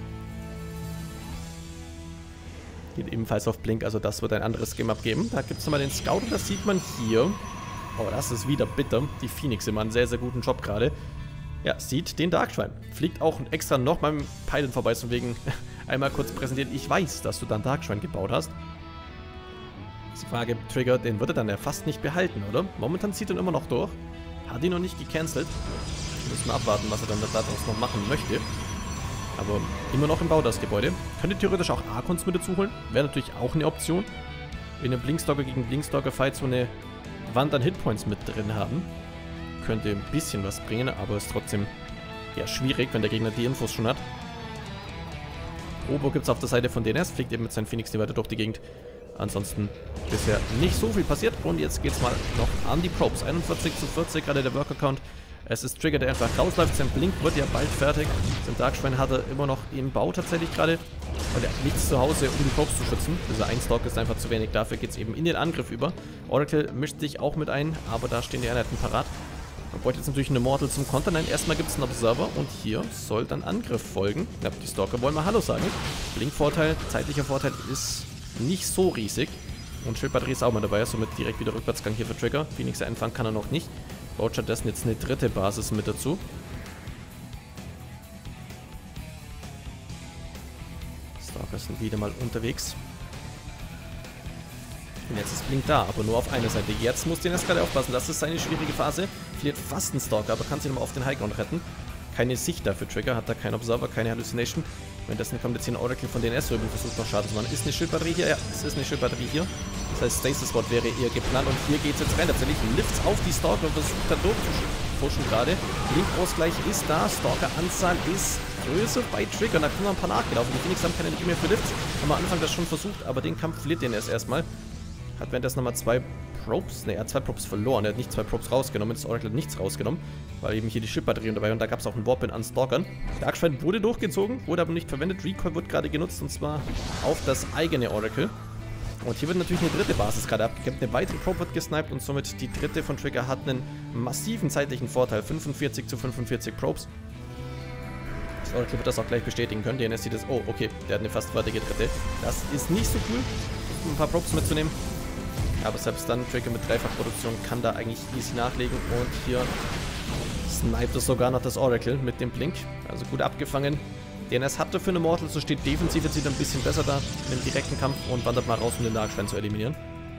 Geht ebenfalls auf Blink, also das wird ein anderes Game abgeben. Da gibt es nochmal den Scout und das sieht man hier. Oh, das ist wieder bitter. Die Phoenixe machen einen sehr, sehr guten Job gerade. Ja, sieht den Darkschwein. Fliegt auch extra noch beim Pylon vorbei, von wegen einmal kurz präsentiert. Ich weiß, dass du dann Darkschwein gebaut hast. Die Frage, Trigger, den wird er dann ja fast nicht behalten, oder? Momentan zieht er immer noch durch. Hat ihn noch nicht gecancelt. Müssen wir abwarten, was er dann daraus noch machen möchte. Aber immer noch im Bau, das Gebäude. Könnte theoretisch auch Archons mit dazu holen. Wäre natürlich auch eine Option. In einem Blinkstalker gegen Blinkstalker-Fight so eine Wand an Hitpoints mit drin haben. Könnte ein bisschen was bringen, aber ist trotzdem ja schwierig, wenn der Gegner die Infos schon hat. Robo gibt es auf der Seite von DNS, fliegt eben mit seinen Phoenix weiter durch die Gegend. Ansonsten bisher nicht so viel passiert und jetzt geht es mal noch an die Probes. 41:40 gerade der Worker-Count. Es ist Trigger, der einfach rausläuft. Sein Blink wird ja bald fertig. Sein Darkschwein hat er immer noch im Bau tatsächlich gerade. Und er hat nichts zu Hause, um die Probes zu schützen. Dieser ein Stalk ist einfach zu wenig. Dafür geht es eben in den Angriff über. Oracle mischt sich auch mit ein, aber da stehen die Einheiten parat. Man bräuchte jetzt natürlich eine Immortal zum Kontern. Nein, erstmal gibt es einen Observer und hier soll dann Angriff folgen. Ja, die Stalker wollen mal Hallo sagen. Blink-Vorteil, zeitlicher Vorteil ist nicht so riesig. Und Schildbatterie ist auch mal dabei, somit direkt wieder Rückwärtsgang hier für Trigger. Phoenix einfangen kann er noch nicht. Baut stattdessen jetzt eine dritte Basis mit dazu. Stalker sind wieder mal unterwegs. Und jetzt ist Blink da, aber nur auf einer Seite. Jetzt muss DNS gerade aufpassen, das ist seine schwierige Phase. Verliert fast einen Stalker, aber kann sich nochmal auf den Highground retten. Keine Sicht dafür Trigger, hat da keinen Observer, keine Hallucination. Währenddessen kommt jetzt hier ein Oracle von DNS rüber und versucht noch Schaden zu machen. Ist eine Schildbatterie hier? Ja, es ist eine Schildbatterie hier. Das heißt, Stasis Ward wäre eher geplant und hier geht es jetzt rein. Tatsächlich Lifts auf die Stalker und versucht da durchzupushen gerade. Blink-Ausgleich ist da, Stalker-Anzahl ist größer bei Trigger. Da kommen noch ein paar nachgelaufen. Die Phoenix haben keine Energie mehr für Lifts. Haben am Anfang das schon versucht, aber den Kampf verliert DNS erstmal. Hat währenddessen nochmal 2 Probes, ne, er hat 2 Probes verloren. Er hat nicht 2 Probes rausgenommen, das Oracle hat nichts rausgenommen, weil eben hier die Schildbatterie dabei und da gab es auch einen Warpin an Stalkern. Darkschwein wurde durchgezogen, wurde aber nicht verwendet. Recoil wird gerade genutzt und zwar auf das eigene Oracle. Und hier wird natürlich eine dritte Basis gerade abgekämpft. Eine weitere Probe wird gesniped und somit die dritte von Trigger hat einen massiven zeitlichen Vorteil. 45 zu 45 Probes. Das Oracle wird das auch gleich bestätigen können. DNS sieht das. Oh, okay, der hat eine fast fertige dritte. Das ist nicht so cool, um ein paar Probes mitzunehmen. Aber selbst dann, Trigger mit Dreifachproduktion kann da eigentlich easy nachlegen. Und hier sniped es sogar noch das Oracle mit dem Blink. Also gut abgefangen. DNS hat dafür eine Mortal, so steht defensiv jetzt wieder ein bisschen besser da im direkten Kampf und wandert mal raus, um den Darkschwein zu eliminieren.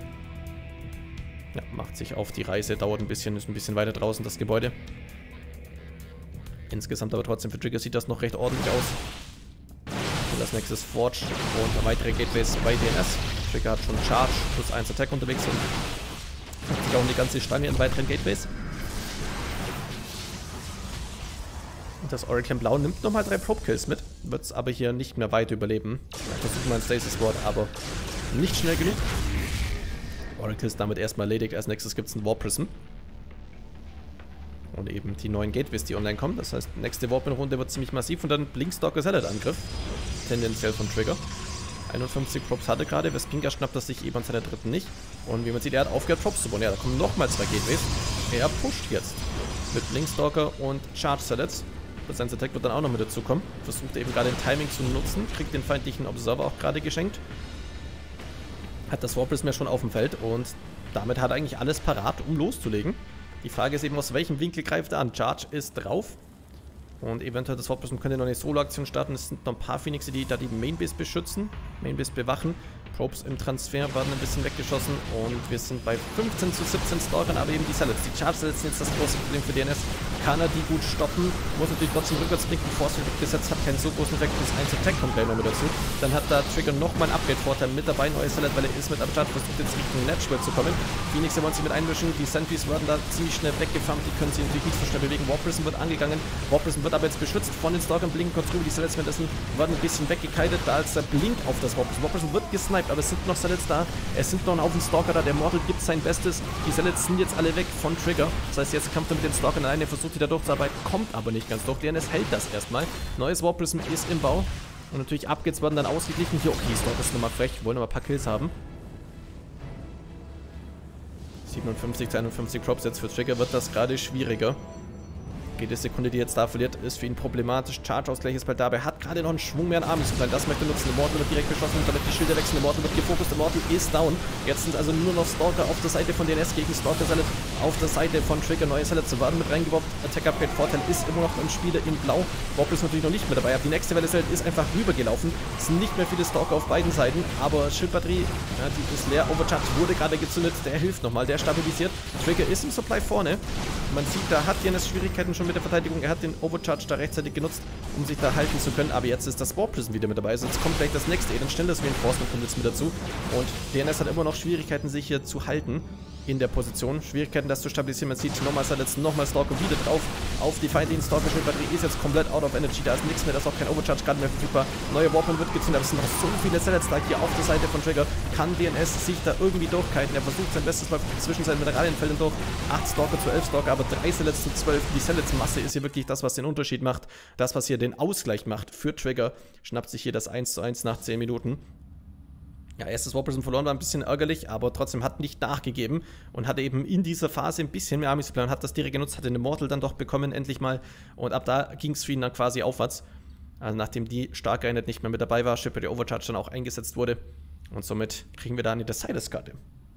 Ja, macht sich auf die Reise, dauert ein bisschen, ist ein bisschen weiter draußen, das Gebäude. Insgesamt aber trotzdem für Trigger sieht das noch recht ordentlich aus. Und das nächste ist Forge und weitere Gateways bei DNS. Trigger hat schon Charge plus 1 Attack unterwegs und hat sich auch die ganze Stange in weiteren Gateways. Das Oracle Blau nimmt nochmal 3 Probe-Kills mit, wird es aber hier nicht mehr weit überleben. Ich versuche mal ein Stasis-Ward, aber nicht schnell genug. Oracle ist damit erstmal erledigt. Als nächstes gibt es ein Warp Prism. Und eben die neuen Gateways, die online kommen. Das heißt, nächste Warp-Runde wird ziemlich massiv und dann Blinkstalker Salad-Angriff. Tendenziell von Trigger. 51 Probes hatte gerade. Veskinga schnappt das sich eben an seiner dritten nicht. Und wie man sieht, er hat aufgehört, Probes zu bauen. Ja, da kommen nochmal 2 Gateways. Er pusht jetzt mit Blinkstalker und Charge Salads. Sein Attack wird dann auch noch mit dazukommen. Versucht eben gerade den Timing zu nutzen. Kriegt den feindlichen Observer auch gerade geschenkt. Hat das Warp Prism ja schon auf dem Feld und damit hat er eigentlich alles parat, um loszulegen. Die Frage ist eben, aus welchem Winkel greift er an. Charge ist drauf. Und eventuell das Warp Prism könnte noch eine Solo-Aktion starten. Es sind noch ein paar Phoenixe, die da die Mainbase beschützen. Mainbase bewachen. Probes im Transfer werden ein bisschen weggeschossen und wir sind bei 15 zu 17 Stalkern, aber eben die Salads. Die Charge Salads sind jetzt das große Problem für DNS. Kann er die gut stoppen, muss natürlich trotzdem rückwärts blinken. Force Field gesetzt, hat keinen so großen Effekt, plus 1 Attack kommt gleich noch mit dazu. Dann hat da Trigger nochmal einen Upgrade-Vorteil mit dabei, neue Salad, weil er ist mit am Charge, versucht jetzt Richtung Natural zu kommen. Phoenix wollen sie mit einmischen, die Sentries werden da ziemlich schnell weggefarmt, die können sie natürlich nicht so schnell bewegen. Warp Prism wird angegangen, Warp Prism wird aber jetzt beschützt von den Stalkern, blinken kurz rüber, die Salads währenddessen werden ein bisschen weggekitet, da als der Blink auf das Warp Prism. Warp Prism wird gesniped, aber es sind noch Salads da, es sind noch ein Haufen Stalker da, der Mortal gibt sein Bestes, die Salads sind jetzt alle weg von Trigger, das heißt jetzt kämpft er mit den Stalkern alleine, versucht wieder durchzuarbeiten, kommt aber nicht ganz durch, DNS hält das erstmal, neues Warp Prism ist im Bau und natürlich Upgrades werden dann ausgeglichen, hier, okay, Stalker ist nochmal frech, wollen aber ein paar Kills haben. 57 zu 51 Props jetzt für Trigger, wird das gerade schwieriger. Jede Sekunde, die jetzt da verliert, ist für ihn problematisch. Charge-Ausgleich ist bald dabei. Hat gerade noch einen Schwung mehr an Army zu sein. Das möchte nutzen. Immortal wird direkt beschossen und damit die Schilder wechseln. Immortal wird gefokust. Immortal ist down. Jetzt sind also nur noch Stalker auf der Seite von DNS gegen Stalker Salad. Auf der Seite von Trigger. Neue Salad zu werden mit reingeworfen. Attack-Upgrade Vorteil ist immer noch beim Spieler in Blau. Bob ist natürlich noch nicht mit dabei. Aber die nächste Welle Salad ist einfach rübergelaufen. Es sind nicht mehr viele Stalker auf beiden Seiten. Aber Schildbatterie, ja, die ist leer. Overcharge wurde gerade gezündet. Der hilft nochmal. Der stabilisiert. Trigger ist im Supply vorne. Man sieht, da hat DNS Schwierigkeiten schon mit der Verteidigung. Er hat den Overcharge da rechtzeitig genutzt, um sich da halten zu können. Aber jetzt ist das Warp Prism wieder mit dabei. Also jetzt kommt gleich das nächste. Dann schnell das Reinforcement kommt jetzt mit dazu. Und DNS hat immer noch Schwierigkeiten, sich hier zu halten in der Position. Schwierigkeiten, das zu stabilisieren. Man sieht, nochmal Salads, nochmal Stalker wieder drauf. Auf die feindlichen Stalker. Schildbatterie ist jetzt komplett out of energy. Da ist nichts mehr. Da ist auch kein Overcharge gerade mehr verfügbar. Neue Warp wird gezündet. Aber es sind noch so viele Salads da hier auf der Seite von Trigger. Kann DNS sich da irgendwie durchkiten. Er versucht sein Bestes, läuft zwischen seinen Mineralienfeldern durch. 8 Stalker zu 11 Stalker, aber 3 Salads zu 12. Die Salads-Masse ist hier wirklich das, was den Unterschied macht. Das, was hier den Ausgleich macht für Trigger. Schnappt sich hier das 1:1 nach 10 Minuten. Ja, erstes Warp Prism verloren, war ein bisschen ärgerlich, aber trotzdem hat nicht nachgegeben und hatte eben in dieser Phase ein bisschen mehr Army Supply und hat das direkt genutzt, hatte eine Mortal dann doch bekommen, endlich mal. Und ab da ging es für ihn dann quasi aufwärts. Also nachdem die starke Einheit nicht mehr mit dabei war, Shipper der Overcharge dann auch eingesetzt wurde. Und somit kriegen wir da eine Deciders-Karte.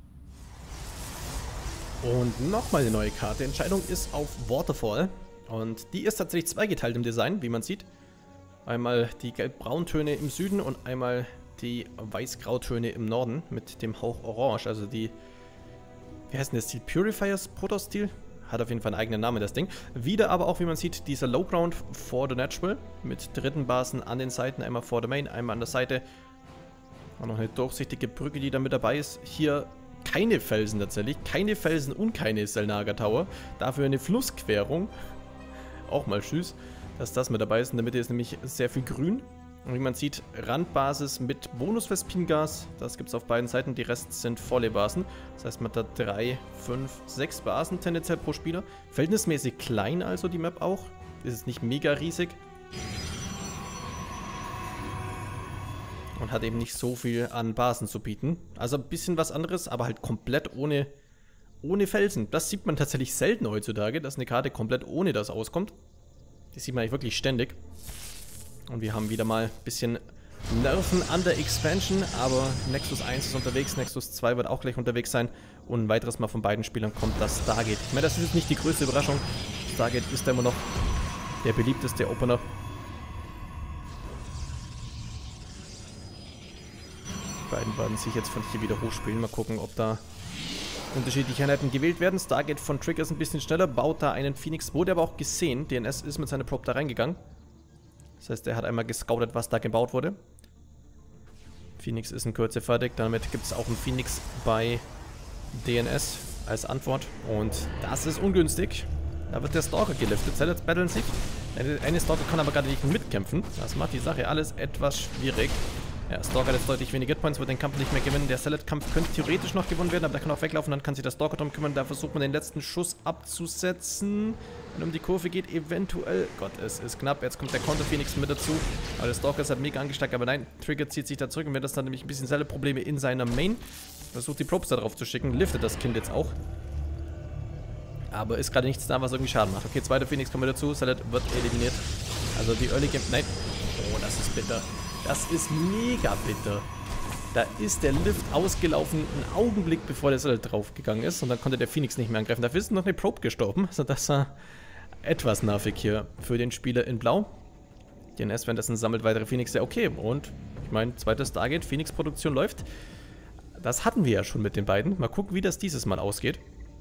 Und nochmal eine neue Karte. Entscheidung ist auf Waterfall. Und die ist tatsächlich zweigeteilt im Design, wie man sieht. Einmal die gelb-brauntöne im Süden und einmal die weiß-grautöne im Norden mit dem Hauch Orange. Also die, wie heißt denn das? Steel Purifiers Proto-Stil? Hat auf jeden Fall einen eigenen Namen, das Ding. Wieder aber auch, wie man sieht, dieser Low Ground for the Natural mit dritten Basen an den Seiten. Einmal vor der Main, einmal an der Seite. Auch noch eine durchsichtige Brücke, die da mit dabei ist. Hier keine Felsen tatsächlich. Keine Felsen und keine Selnaga Tower. Dafür eine Flussquerung. Auch mal tschüss, dass das mit dabei ist. In der Mitte ist nämlich sehr viel Grün. Und wie man sieht, Randbasis mit Bonus-Vespin-Gas. Das gibt es auf beiden Seiten. Die Rest sind volle Basen. Das heißt, man hat da 3, 5, 6 Basen tendenziell pro Spieler. Verhältnismäßig klein also die Map auch. Ist es nicht mega riesig. und hat eben nicht so viel an Basen zu bieten. Also ein bisschen was anderes, aber halt komplett ohne Felsen. Das sieht man tatsächlich selten heutzutage, dass eine Karte komplett ohne das auskommt. Die sieht man eigentlich wirklich ständig. Und wir haben wieder mal ein bisschen Nerven an der Expansion, aber Nexus 1 ist unterwegs, Nexus 2 wird auch gleich unterwegs sein und ein weiteres Mal von beiden Spielern kommt das Stargate. Ich meine, das ist jetzt nicht die größte Überraschung. Stargate ist da immer noch der beliebteste Opener. Die beiden werden sich jetzt von hier wieder hochspielen. Mal gucken, ob da unterschiedliche Einheiten gewählt werden. Stargate von Trigger ist ein bisschen schneller, baut da einen Phoenix, wurde aber auch gesehen. DNS ist mit seiner Probe da reingegangen. Das heißt, er hat einmal gescoutet, was da gebaut wurde. Phoenix ist in Kürze fertig. Damit gibt es auch einen Phoenix bei DNS als Antwort. Und das ist ungünstig. Da wird der Stalker geliftet. Zealots battlen sich. Eine Stalker kann aber gerade nicht mitkämpfen. Das macht die Sache alles etwas schwierig. Ja, Stalker hat jetzt deutlich weniger Hitpoints, wird den Kampf nicht mehr gewinnen. Der Zealot-Kampf könnte theoretisch noch gewonnen werden, aber der kann auch weglaufen, dann kann sich der Stalker drum kümmern. Da versucht man den letzten Schuss abzusetzen. Wenn um die Kurve geht, eventuell... Gott, es ist knapp. Jetzt kommt der Counter-Phoenix mit dazu. Aber der Stalker ist halt mega angesteckt, aber nein, Trigger zieht sich da zurück und wenn das dann nämlich ein bisschen selbe Probleme in seiner Main. Versucht die Probes da drauf zu schicken, liftet das Kind jetzt auch. Aber ist gerade nichts da, was irgendwie Schaden macht. Okay, zweiter Phoenix kommt mit dazu, Zealot wird eliminiert. Also die Early Game... Nein. Oh, das ist bitter. Das ist mega bitter. Da ist der Lift ausgelaufen, einen Augenblick bevor der Zealot draufgegangen ist. Und dann konnte der Phoenix nicht mehr angreifen. Dafür ist noch eine Probe gestorben. Also das war etwas nervig hier für den Spieler in Blau. DNS währenddessen sammelt weitere Phoenix. Ja, okay. Und ich meine, zweites Stargate, Phoenix-Produktion läuft. Das hatten wir ja schon mit den beiden. Mal gucken, wie das dieses Mal ausgeht.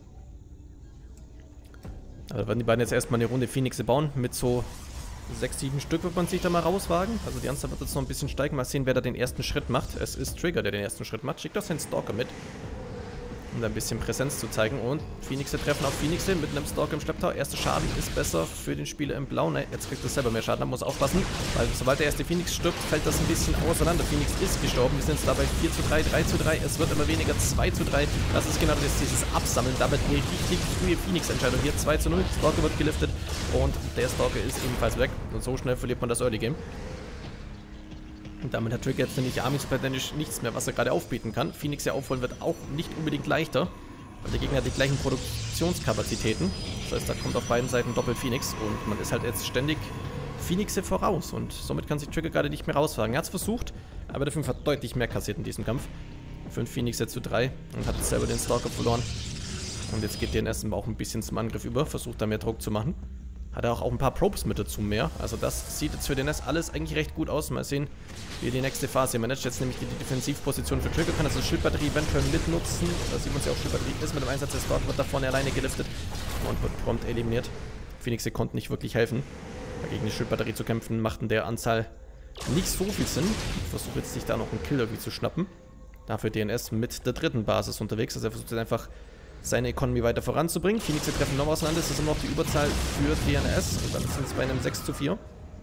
Also werden die beiden jetzt erstmal eine Runde Phoenixe bauen mit so 6, 7 Stück wird man sich da mal rauswagen. Also die Anzahl wird jetzt noch ein bisschen steigen. Mal sehen, wer da den ersten Schritt macht. Es ist Trigger, der den ersten Schritt macht. Schickt doch seinen Stalker mit, um da ein bisschen Präsenz zu zeigen. Und Phoenixe treffen auf Phoenixe mit einem Stalker im Schlepptau. Erster Schaden ist besser für den Spieler im Blau. Ne, jetzt kriegt er selber mehr Schaden. Da muss aufpassen, weil sobald der erste Phoenix stirbt, fällt das ein bisschen auseinander. Phoenix ist gestorben. Wir sind jetzt dabei 4:3, 3:3. Es wird immer weniger, 2:3. Das ist genau das, dieses Absammeln. Damit eine richtig frühe Phoenix-Entscheidung. Hier 2:0. Stalker wird geliftet und der Stalker ist ebenfalls weg. Und so schnell verliert man das Early Game. Und damit hat Trigger jetzt nämlich armingsplatinisch nichts mehr, was er gerade aufbieten kann. Phoenix ja aufholen wird auch nicht unbedingt leichter, weil der Gegner hat die gleichen Produktionskapazitäten. Das heißt, da kommt auf beiden Seiten doppelt Phoenix und man ist halt jetzt ständig Phoenixe voraus. Und somit kann sich Trigger gerade nicht mehr rauswagen. Er hat es versucht, aber der 5 hat deutlich mehr kassiert in diesem Kampf. 5 Phoenixe zu 3 und hat selber den Stalker verloren. Und jetzt geht DNS auch ein bisschen zum Angriff über, versucht da mehr Druck zu machen. Hat er auch ein paar Probes mit dazu mehr. Also das sieht jetzt für DNS alles eigentlich recht gut aus. Mal sehen, wie die nächste Phase managt. Jetzt nämlich die Defensivposition für Trigger. Kann also Schildbatterie eventuell mitnutzen. Da sieht man es ja auch, Schildbatterie ist mit dem Einsatz der Stalker, wird da vorne alleine geliftet und wird prompt eliminiert. Phoenixe konnten nicht wirklich helfen. Gegen die Schildbatterie zu kämpfen, macht in der Anzahl nicht so viel Sinn. Ich versuche jetzt sich da noch einen Kill irgendwie zu schnappen. Dafür DNS mit der dritten Basis unterwegs. Also er versucht jetzt einfach seine Economy weiter voranzubringen. Phoenixe treffen noch auseinander. Das ist immer noch die Überzahl für DNS. Und dann sind es bei einem 6:4.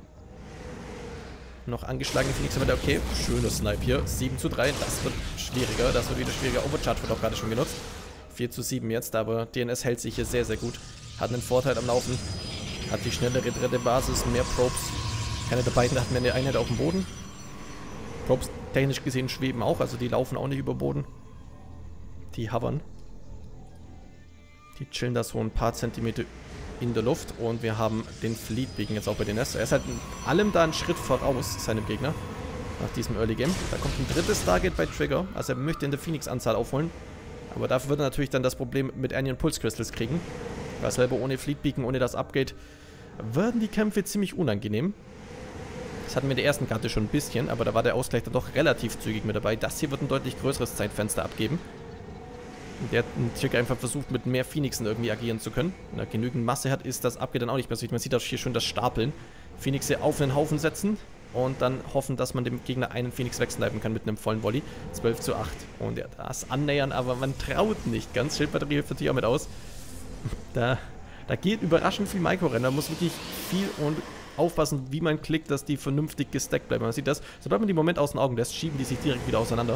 Noch angeschlagene Phoenixe weiter. Okay, schöner Snipe hier. 7:3. Das wird schwieriger. Das wird wieder schwieriger. Overcharge wird auch gerade schon genutzt. 4:7 jetzt. Aber DNS hält sich hier sehr, sehr gut. Hat einen Vorteil am Laufen. Hat die schnellere dritte Basis. Mehr Probes. Keiner der beiden hat mehr eine Einheit auf dem Boden. Probes technisch gesehen schweben auch. Also die laufen auch nicht über Boden. Die hovern. Die chillen da so ein paar Zentimeter in der Luft und wir haben den Fleetwegen jetzt auch bei DNS. Er ist halt in allem da einen Schritt voraus, seinem Gegner, nach diesem Early Game. Da kommt ein drittes Stargate bei Trigger, also er möchte in der Phoenix-Anzahl aufholen. Aber dafür wird er natürlich dann das Problem mit Anion Pulse Crystals kriegen. Weil selber ohne Fleetbeacon, ohne das Upgrade, werden die Kämpfe ziemlich unangenehm. Das hatten wir in der ersten Karte schon ein bisschen, aber da war der Ausgleich dann doch relativ zügig mit dabei. Das hier wird ein deutlich größeres Zeitfenster abgeben. Der Trigger einfach versucht, mit mehr Phoenixen irgendwie agieren zu können. Wenn er genügend Masse hat, ist das Upgrade dann auch nicht mehr so. Man sieht auch hier schon das Stapeln. Phoenixe auf einen Haufen setzen und dann hoffen, dass man dem Gegner einen Phoenix wegsnipen kann mit einem vollen Volley. 12:8. Und ja, das annähern, aber man traut nicht ganz. Schildbatterie hilft natürlich auch mit aus. Da geht überraschend viel Micro-Rennen. Da muss wirklich viel und aufpassen, wie man klickt, dass die vernünftig gestackt bleiben. Man sieht das, sobald man die Moment aus den Augen lässt, schieben die sich direkt wieder auseinander.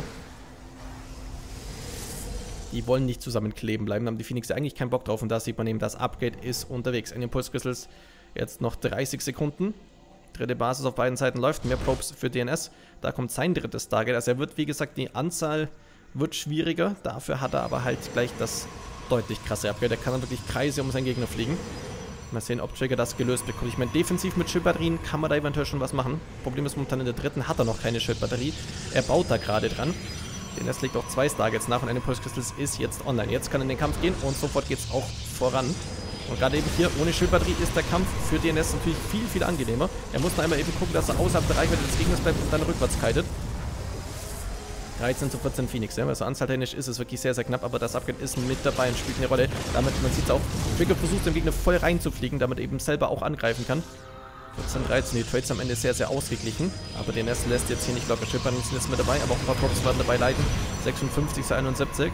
Die wollen nicht zusammenkleben bleiben, da haben die Phoenixe eigentlich keinen Bock drauf. Und da sieht man eben, das Upgrade ist unterwegs. Anion Pulse Crystals, jetzt noch 30 Sekunden. Dritte Basis auf beiden Seiten läuft. Mehr Probes für DNS. Da kommt sein drittes Target. Also er wird, wie gesagt, die Anzahl wird schwieriger. Dafür hat er aber halt gleich das deutlich krasse Upgrade. Er kann dann wirklich Kreise um seinen Gegner fliegen. Mal sehen, ob Trigger das gelöst bekommt. Ich meine, defensiv mit Schildbatterien kann man da eventuell schon was machen. Problem ist, momentan in der dritten hat er noch keine Schildbatterie. Er baut da gerade dran. DNS legt auch 2 Stargates nach und eine Pulse Crystals ist jetzt online. Jetzt kann er in den Kampf gehen und sofort geht es auch voran. Und gerade eben hier ohne Schildbatterie ist der Kampf für DNS natürlich viel, viel angenehmer. Er muss nur einmal eben gucken, dass er außerhalb der Reichweite des Gegners bleibt und dann rückwärts kitet. 13 zu 14 Phoenix, ja. Also anzahltechnisch ist es wirklich sehr, sehr knapp, aber das Upgrade ist mit dabei und spielt eine Rolle. Damit, man sieht es auch, Trigger versucht dem Gegner voll reinzufliegen, damit er eben selber auch angreifen kann. 14, 13, die Trades am Ende sehr, sehr ausgeglichen, aber DNS lässt jetzt hier nicht locker. Schildbatterien sind jetzt mit dabei, aber auch ein paar Props werden dabei leiden. 56 zu 71.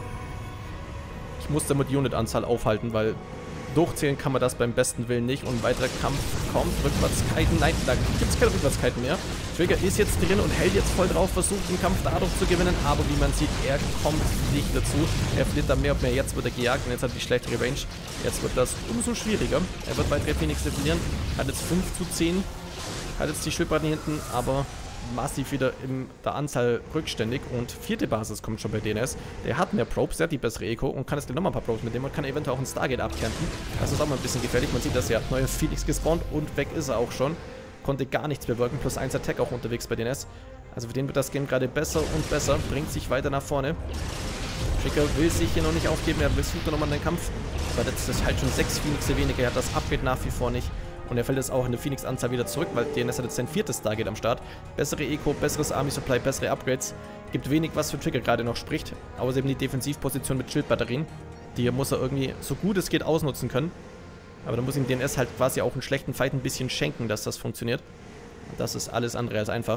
Ich muss damit die Unit-Anzahl aufhalten, weil durchzählen kann man das beim besten Willen nicht. Und ein weiterer Kampf kommt. Rückwärtskiten. Nein, da gibt es keine Rückwärtskiten mehr. Trigger ist jetzt drin und hält jetzt voll drauf, versucht den Kampf dadurch zu gewinnen. Aber wie man sieht, er kommt nicht dazu. Er flieht da mehr und mehr. Jetzt wird er gejagt und jetzt hat er die schlechtere Range. Jetzt wird das umso schwieriger. Er wird weitere Phoenix verlieren. Hat jetzt 5 zu 10. Hat jetzt die Schildbatterien hinten, aber massiv wieder in der Anzahl rückständig. Und 4. Basis kommt schon bei DNS. Der hat mehr Probes, der hat die bessere Eco und kann jetzt nochmal ein paar Probes mitnehmen und kann eventuell auch ein Stargate abkämpfen. Das ist auch mal ein bisschen gefährlich. Man sieht, dass er neuer Phoenix gespawnt und weg ist er auch schon. Konnte gar nichts bewirken. Plus 1 Attack auch unterwegs bei DNS. Also für den wird das Game gerade besser und besser. Bringt sich weiter nach vorne. Trigger will sich hier noch nicht aufgeben. Er versucht nochmal den Kampf. Aber das ist halt schon 6 Phoenixe weniger. Er hat das Upgrade nach wie vor nicht. Und er fällt jetzt auch in der Phoenix-Anzahl wieder zurück, weil DNS hat jetzt sein 4. Stargate am Start. Bessere Eco, besseres Army-Supply, bessere Upgrades. Gibt wenig, was für Trigger gerade noch spricht. Außer eben die Defensivposition mit Schildbatterien. Die muss er irgendwie so gut es geht ausnutzen können. Aber da muss ihm DNS halt quasi auch einen schlechten Fight ein bisschen schenken, dass das funktioniert. Und das ist alles andere als einfach.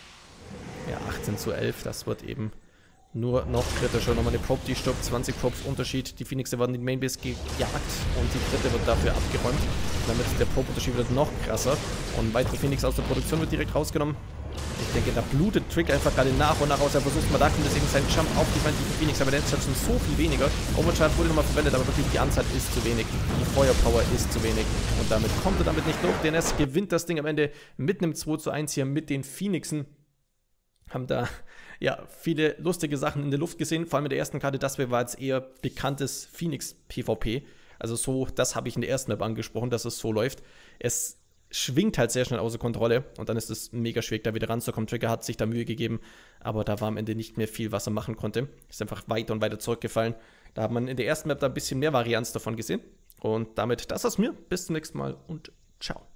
Ja, 18 zu 11, das wird eben nur noch kritischer. Nochmal eine Probe, die stirbt, 20 Probes Unterschied. Die Phoenixe werden in die Mainbase gejagt und die dritte wird dafür abgeräumt. Damit der Probe-Unterschied wird noch krasser. Und ein weiterer Phoenix aus der Produktion wird direkt rausgenommen. Ich denke, da blutet Trick einfach gerade nach und nach aus. Er versucht mal da deswegen seinen Jump auf die feindlichen Phoenix, aber der ist halt schon so viel weniger. Overcharge wurde nochmal verwendet, aber wirklich die Anzahl ist zu wenig. Die Feuerpower ist zu wenig. Und damit kommt er damit nicht durch. DNS gewinnt das Ding am Ende mit einem 2 zu 1 hier mit den Phoenixen. Haben da ja viele lustige Sachen in der Luft gesehen. Vor allem in der ersten Karte, das war jetzt eher bekanntes Phoenix-PvP. Also so, das habe ich in der ersten Map angesprochen, dass es so läuft. Es schwingt halt sehr schnell außer Kontrolle und dann ist es mega schwierig, da wieder ranzukommen. Trigger hat sich da Mühe gegeben, aber da war am Ende nicht mehr viel, was er machen konnte. Ist einfach weiter und weiter zurückgefallen. Da hat man in der ersten Map da ein bisschen mehr Varianz davon gesehen. Und damit, das war's mir. Bis zum nächsten Mal und ciao.